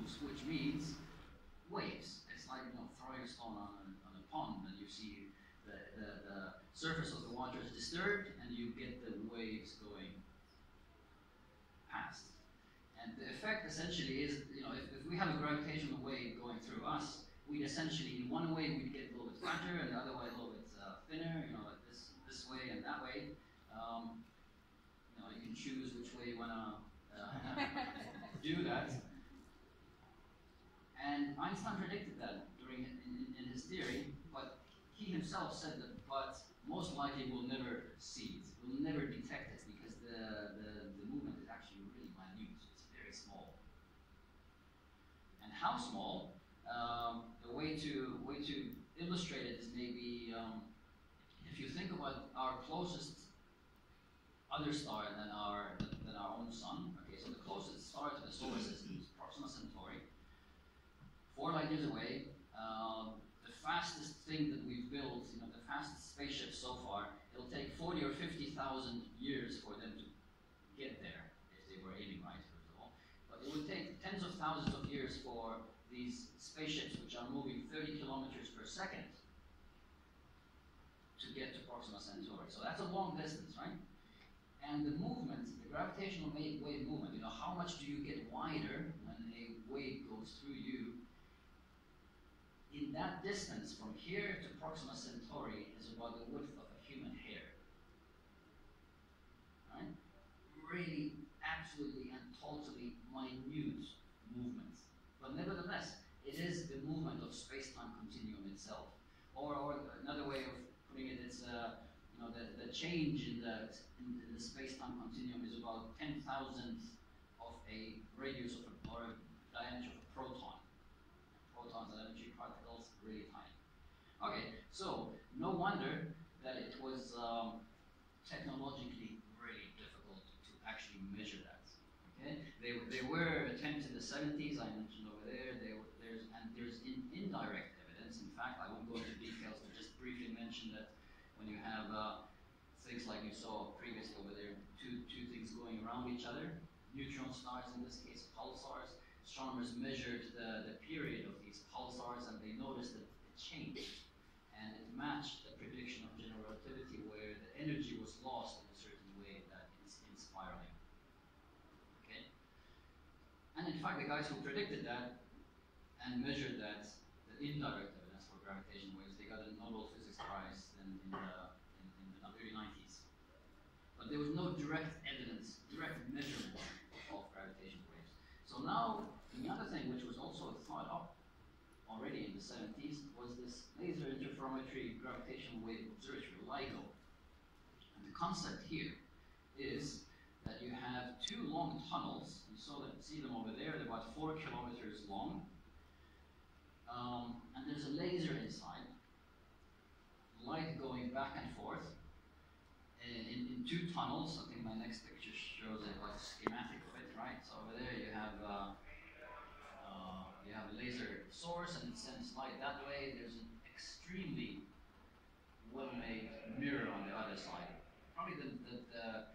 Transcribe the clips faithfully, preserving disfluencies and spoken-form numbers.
moves, which means waves. It's like, you know, throwing a stone on a, on a pond, and you see the, the, the surface of the water is disturbed, and you get the waves going past. And the effect essentially is, you know, if, if we have a gravitational wave going through us, we'd essentially, in one way, we'd get a little bit flatter, and the other way a little bit uh, thinner, you know, like this, this way and that way. Um, you know, you can choose which way you want to uh, do that. And Einstein predicted that during in, in, in his theory, but he himself said that, but most likely we'll never see it, we'll never detect it, because the, the, the movement is actually really minute, it's very small. And how small? Um, the way to, way to illustrate it is maybe, um, if you think about our closest other star than our, than our own sun, okay, so the closest star to the solar system is Proxima Centauri, four light years away. Um, the fastest thing that we've built, you know, the fastest spaceship so far, it'll take forty or fifty thousand years for them to get there, if they were aiming right, first of all. But it would take tens of thousands of years for these spaceships, which are moving thirty kilometers per second, to get to Proxima Centauri. So that's a long distance, right? And the movement, the gravitational wave movement, you know, how much do you get wider when a wave goes through you? In that distance from here to Proxima Centauri is about the width of a human hair. Right? Really, absolutely and totally minute movements. But nevertheless, it is the movement of space-time continuum itself. Or, or another way of putting it is, uh, you know, the, the change in the, in, in the space-time continuum is about ten thousandth of a radius of a, or a diameter of a proton. Protons and energy particles, really tiny. Okay, so no wonder that it was um, technologically really difficult to actually measure that. Okay, they, they were attempts in the seventies. I mentioned over there. They were, there's and there's in, indirect evidence. In fact, I won't go into details to just briefly mention that when you have uh, things like you saw previously over there, two two things going around each other, neutron stars in this case, pulsars. Astronomers measured the, the period of these pulsars, and they noticed that it changed. And it matched the prediction of general relativity, where the energy was lost in a certain way that it's in spiraling. Okay? And in fact, the guys who predicted that and measured that, the indirect evidence for gravitational waves, they got a Nobel Physics Prize in, in, the, in, in the early nineties. But there was no direct evidence, direct measurement of gravitational waves. So now, the other thing which was also thought up already in the seventies was this laser interferometry gravitational wave observatory, LIGO. And the concept here is that you have two long tunnels. You saw that, see them over there, they're about four kilometers long. Um, and there's a laser inside, light going back and forth in, in, in two tunnels. I think my next picture shows it like a schematic of it, right? So over there you have uh, uh, you have a laser source and it sends light that way. There's an extremely well-made mirror on the other side. Probably the the, the,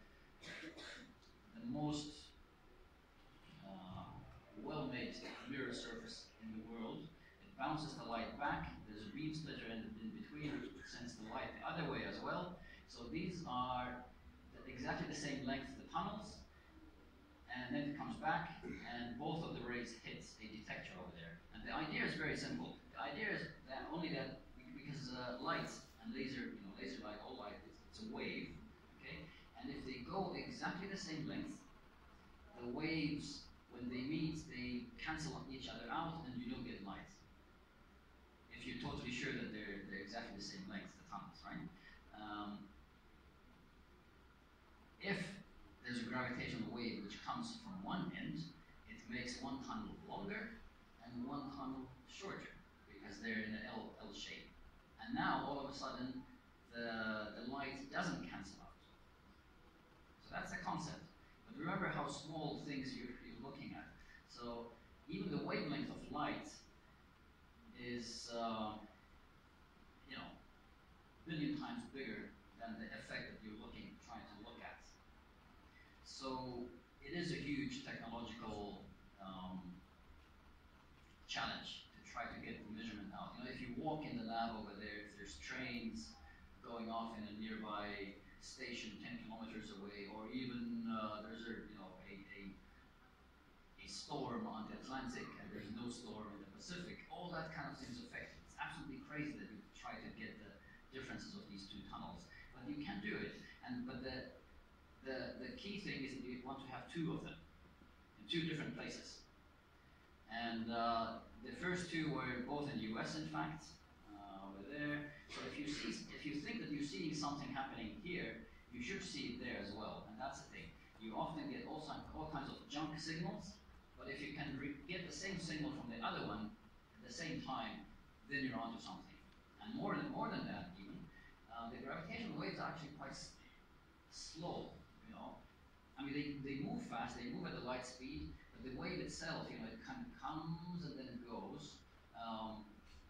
the most uh, well-made mirror surface in the world. It bounces the light back. There's a beam splitter in, in between, which sends the light the other way as well. So these are the, exactly the same length, the tunnels, and then it comes back, and both of the rays hit a detector over there. And the idea is very simple. The idea is that only that because uh, light and laser, you know, laser light, all light, it's, it's a wave, okay? And if they go exactly the same length, the waves, when they meet, they cancel each other out, and you don't get light. If you're totally sure that they're, they're exactly the same length, the tunnels, right? Um, if there's a gravitational wave which comes from one end, it makes one tunnel longer and one tunnel shorter, because they're in an L, L shape. And now, all of a sudden, the, the light doesn't cancel out. So that's the concept. But remember how small things you're, you're looking at. So even the wavelength of light is, uh, you know, a billion times bigger than the effect that you're looking, trying to look at. So it is a huge technological um, walk in the lab over there, if there's trains going off in a nearby station ten kilometers away, or even uh, there's a you know a, a a storm on the Atlantic and there's no storm in the Pacific, all that kind of things affect it. It's absolutely crazy that you try to get the differences of these two tunnels, but you can do it. And but the the the key thing is that you want to have two of them in two different places. And uh, the first two were both in the U S, in fact, uh, over there. So if you see, if you think that you're seeing something happening here, you should see it there as well. And that's the thing. You often get all, all kinds of junk signals, but if you can get the same signal from the other one at the same time, then you're onto something. And more than more than that, even uh, the gravitational waves are actually quite s slow. You know, I mean, they they move fast. They move at the light speed, but the wave itself, you know, it kind of comes and then it goes. Um,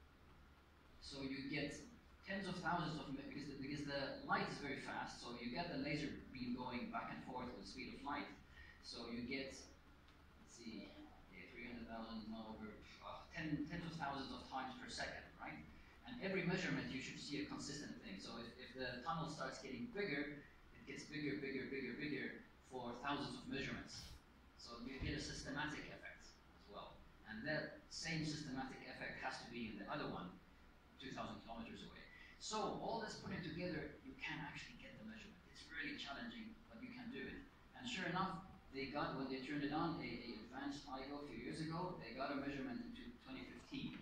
so you get tens of thousands of because the, because the light is very fast. So you get the laser beam going back and forth with the speed of light. So you get, let's see, three hundred thousand over uh, ten, tens of thousands of times per second, right? And every measurement you should see a consistent thing. So if, if the tunnel starts getting bigger, it gets bigger, bigger, bigger, bigger for thousands of measurements. So you get a systematic effect as well. And that same systematic effect has to be in the other one, two thousand kilometers away. So all this putting together, you can actually get the measurement. It's really challenging, but you can do it. And sure enough, they got, when they turned it on, a, a advanced LIGO a few years ago, they got a measurement into twenty fifteen.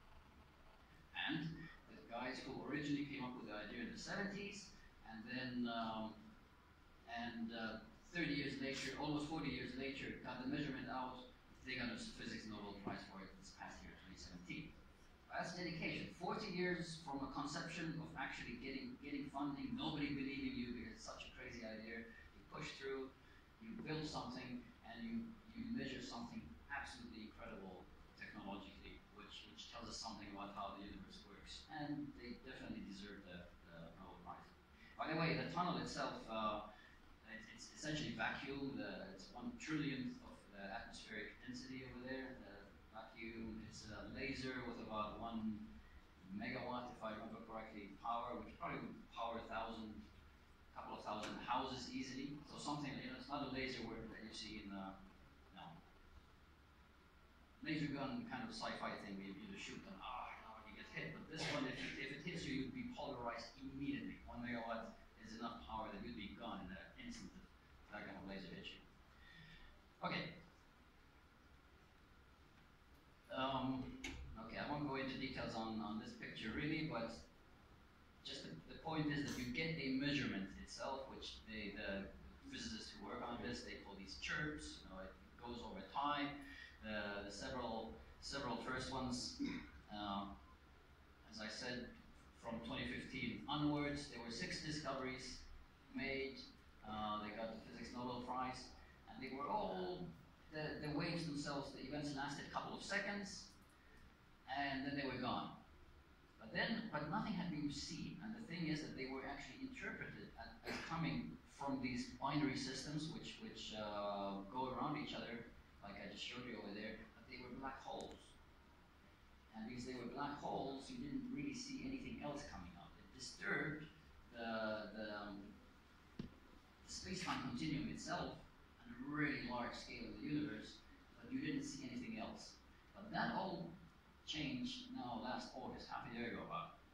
And the guys who originally came up with the idea in the seventies, and then, um, and uh, thirty years later, almost forty years later, got the measurement out, they got a physics Nobel Prize for it this past year, twenty seventeen. That's dedication. forty years from a conception of actually getting getting funding, nobody believing you because it's such a crazy idea. You push through, you build something, and you, you measure something absolutely incredible technologically, which, which tells us something about how the universe works. And they definitely deserve the, the Nobel Prize. By the way, the tunnel itself, uh, it, it's essentially vacuum. The, it's one trillionth of the atmospheric density over there. The vacuum, it's a laser with about one megawatt, if I remember correctly, power, which probably would power a thousand, couple of thousand houses easily. So something, you know, it's not a laser where that you see in, uh, you know, laser gun kind of sci-fi thing where you, you just shoot them, ah, you know, you get hit. But this one, if, if it hits you, you'd be polarized immediately. One megawatt is enough power that you'd be gone in an instant if that kind of laser hits you. Okay. Um, okay, I won't go into details on, on this picture really, but just the, the point is that you get a measurement itself, which they, the physicists who work on this, they call these chirps. You know, it goes over time. The, the several several first ones, uh, as I said, from twenty fifteen onwards, there were six discoveries made. Uh, they got the Physics Nobel Prize, and they were all the, the waves themselves. The events lasted a couple of seconds, and then they were gone. But then, but nothing had been seen, and the thing is that they were actually interpreted as, as coming from these binary systems, which which uh, go around each other, like I just showed you over there. But they were black holes, and because they were black holes, you didn't really see anything else coming up. It disturbed the the, um, the space-time continuum itself on a really large scale of the universe, but you didn't see anything else. But that all changed now last August, half a year ago about.